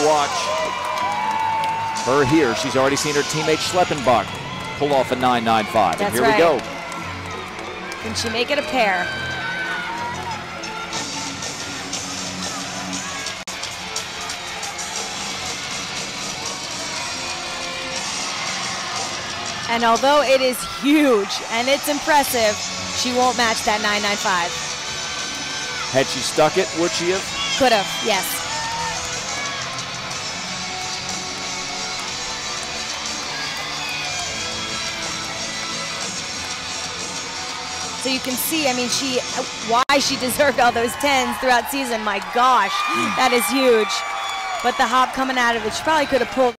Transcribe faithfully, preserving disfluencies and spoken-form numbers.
watch her here. She's already seen her teammate Schleppenbach pull off a nine nine five. And That's here right. we go. Can she make it a pair? And although it is huge and it's impressive, she won't match that nine nine five. Had she stuck it, would she have? Could have, yes. So you can see, I mean, she, why she deserved all those tens throughout season. My gosh, that is huge. But the hop coming out of it, she probably could have pulled